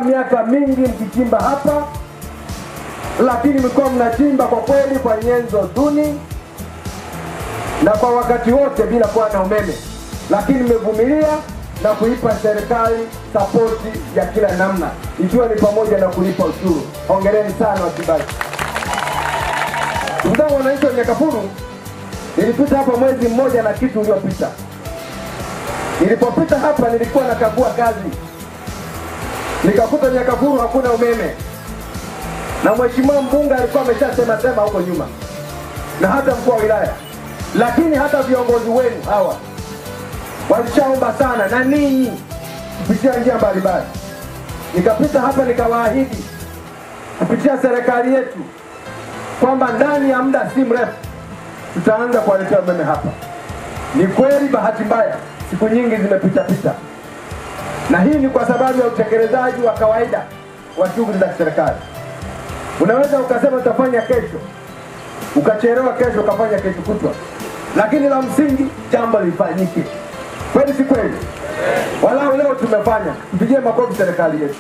miaka mingi mkichimba hapa, lakini mlikuwa mnachimba kwa kweli kwa nyenzo duni na kwa wakati wote bila kuwa na umeme, lakini mmevumilia na kuipa serikali sapoti ya kila namna, ikiwa ni pamoja na kulipa ushuru. Hongereni sana wachimbaji. Ndugu zangu wananchi wa Nyakafulu, nilipita hapa mwezi mmoja na kitu uliopita. Nilipopita hapa nilikuwa nakagua kazi, nikakuta Nyakafulu hakuna umeme, na mheshimiwa mbunge alikuwa ameshasema huko nyuma, na hata mkuu wa wilaya, lakini hata viongozi wenu hawa walishaomba sana na ninyi kupitia njia mbalimbali. Nikapita hapa nikawaahidi kupitia serikali yetu kwamba ndani ya muda si mrefu tutaanza kuwaletea umeme hapa. Ni kweli, bahati mbaya siku nyingi zimepita, na hii ni kwa sababu ya utekelezaji wa kawaida wa shughuli za serikali. Unaweza ukasema utafanya kesho, ukachelewa kesho, ukafanya kesho kutwa, lakini la msingi jambo lifanyike. Kweli si kweli? Walau leo tumefanya. Mpigie makofi serikali yetu.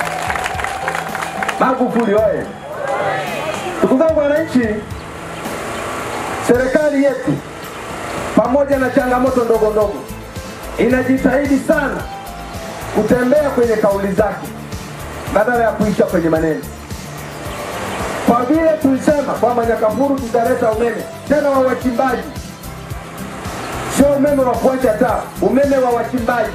Magufuli oye! Ndugu zangu wananchi, serikali yetu pamoja na changamoto ndogo ndogo inajitahidi sana kutembea kwenye kauli zake badala ya kuisha kwenye maneno. Kwa vile tulisema kwamba Nyakafulu tutaleta umeme tena wa wachimbaji, sio umeme wa kuacha taa, umeme wa wachimbaji,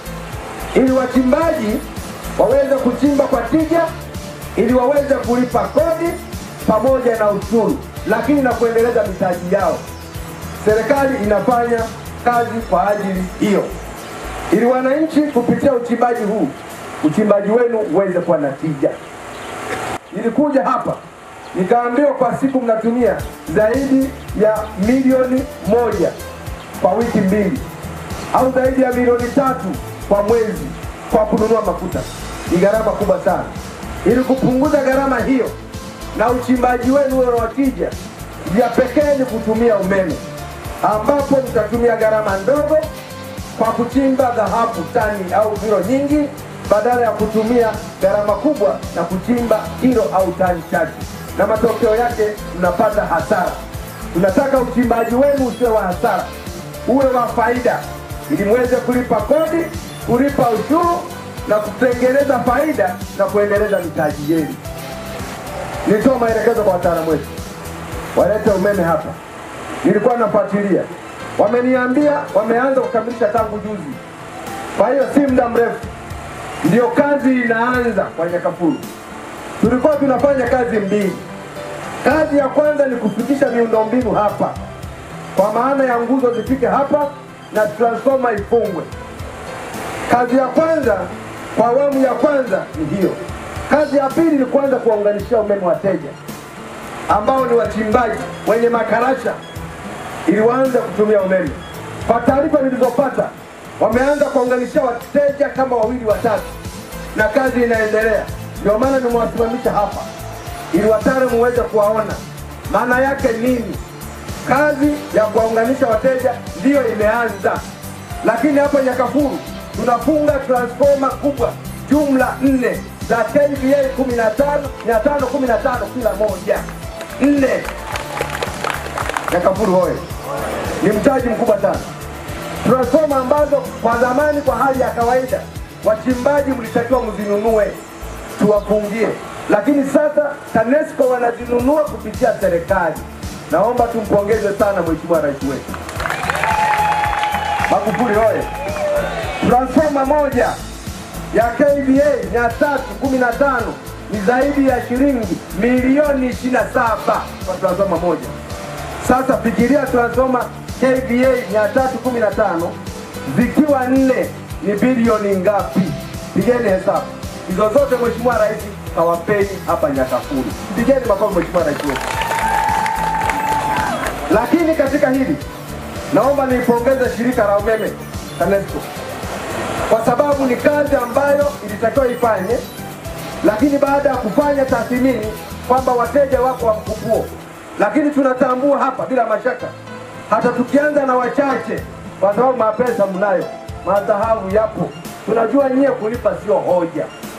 ili wachimbaji waweze kuchimba kwa tija, ili waweze kulipa kodi pamoja na ushuru, lakini na kuendeleza mitaji yao. Serikali inafanya kazi kwa ajili hiyo, ili wananchi kupitia uchimbaji huu, uchimbaji wenu uweze kuwa na tija. Nilikuja hapa nikaambiwa kwa siku mnatumia zaidi ya milioni 1 kwa wiki 2 au zaidi ya milioni 3 kwa mwezi kwa kununua mafuta. Ni gharama kubwa sana. Ili kupunguza gharama hiyo na uchimbaji wenu uwe wa tija, ya pekee ni kutumia umeme, ambapo mtatumia gharama ndogo kwa kuchimba dhahabu tani au kilo nyingi, badala ya kutumia gharama kubwa na kuchimba kilo au tani chache, na matokeo yake mnapata hasara. Tunataka uchimbaji wenu usiwe wa hasara, uwe wa faida, ili muweze kulipa kodi, kulipa ushuru na kutengeneza faida na kuendeleza mitaji yenu. Nitoa maelekezo kwa wataalamu wetu walete umeme hapa. Nilikuwa nafuatilia, wameniambia wameanza kukamilisha tangu juzi. Kwa hiyo si muda mrefu ndio kazi inaanza kwa Nyakafulu. Tulikuwa tunafanya kazi mbili. Kazi ya kwanza ni kufikisha miundombinu hapa, kwa maana ya nguzo zifike hapa na transformer ifungwe. Kazi ya kwanza kwa awamu ya kwanza ni hiyo. Kazi ya pili ni kuanza kuwaunganishia umeme wateja ambao ni wachimbaji wenye makarasha, ili waanze kutumia umeme. Kwa taarifa nilizopata, wameanza kuunganishia wateja kama 2 watatu, na kazi inaendelea. Ndio maana nimewasimamisha hapa ili wataalamu muweze kuwaona maana yake nini. Kazi ya kuwaunganisha wateja ndiyo imeanza, lakini hapa Nyakafulu tunafunga transformer kubwa jumla 4 za KVA 515 kila moja. 4. Nyakafulu hoye! Ni mtaji mkubwa sana. Transformer ambazo kwa zamani kwa hali ya kawaida wachimbaji mlitakiwa mzinunue tuwafungie, lakini sasa TANESCO wanazinunua kupitia serikali. Naomba tumpongeze sana mheshimiwa rais wetu Magufuli hoye! Transformer moja ya KVA 315 ni zaidi ya shilingi milioni 27 kwa transformer moja. Sasa fikiria transformer KVA 315 zikiwa 4 ni bilioni ngapi? Pigeni hesabu. Hizo zote mheshimiwa rais kawapeni hapa Nyakafulu. Pigeni makofi mheshimiwa rais wetu. Lakini katika hili naomba niipongeze shirika la umeme TANESCO, kwa sababu ni kazi ambayo ilitakiwa ifanye, lakini baada ya kufanya tathmini kwamba wateja wako wa mkupuo, lakini tunatambua hapa bila mashaka hata tukianza na wachache, kwa sababu mapesa mnayo, madhahabu yapo, tunajua nyie kulipa sio hoja,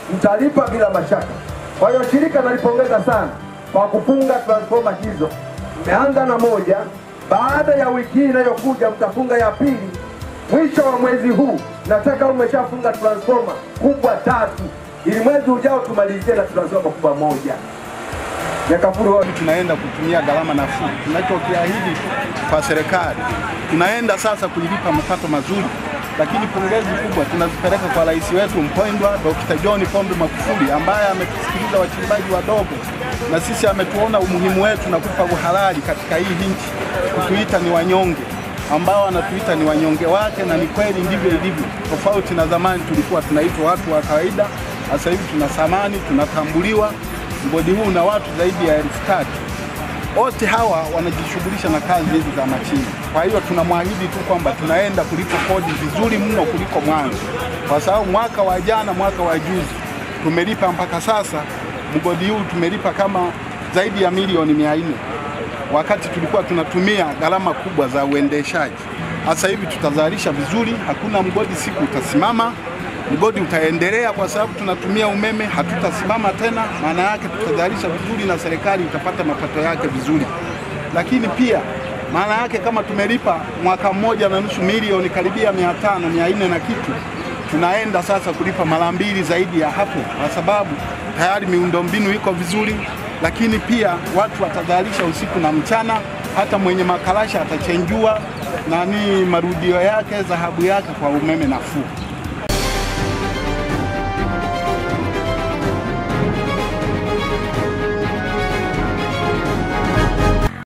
mtalipa bila mashaka. Kwa hiyo shirika nalipongeza sana kwa kufunga transformer hizo. Mmeanza na moja, baada ya wiki hii inayokuja mtafunga ya pili. Mwisho wa mwezi huu nataka umeshafunga transformer kubwa 3, ili mwezi ujao tumalizie na transformer kubwa 1. Nyakafulu tunaenda kutumia gharama nafuu. Tunachokiahidi kwa serikali, tunaenda sasa kulipa mapato mazuri, lakini pongezi kubwa tunazipeleka kwa rais wetu mpendwa Dr. John Pombe Magufuli, ambaye ametusikiliza wachimbaji wadogo, na sisi ametuona umuhimu wetu na kupa uhalali katika hii nchi, kutuita ni wanyonge, ambao anatuita ni wanyonge wake, na ni kweli ndivyo ilivyo. Tofauti na zamani tulikuwa tunaitwa watu wa kawaida, sasa hivi tuna thamani, tunatambuliwa. Mgodi huu na watu zaidi ya 3,000. Wote hawa wanajishughulisha na kazi hizi za machini. Kwa hiyo tunamwahidi tu kwamba tunaenda kulipa kodi vizuri mno kuliko mwanzo, kwa sababu mwaka wa jana, mwaka wa juzi tumelipa mpaka sasa mgodi huu tumelipa kama zaidi ya milioni 400, wakati tulikuwa tunatumia gharama kubwa za uendeshaji. Sasa hivi tutazalisha vizuri, hakuna mgodi siku utasimama. Mgodi utaendelea kwa sababu tunatumia umeme, hatutasimama tena. Maana yake tutazalisha vizuri na serikali itapata mapato yake vizuri. Lakini pia maana yake kama tumelipa mwaka 1.5 milioni karibia 500, 400 na kitu, tunaenda sasa kulipa mara 2 zaidi ya hapo, kwa sababu tayari miundombinu iko vizuri. Lakini pia watu watazalisha usiku na mchana, hata mwenye makalasha atachenjua marudio yake, dhahabu yake kwa umeme nafuu.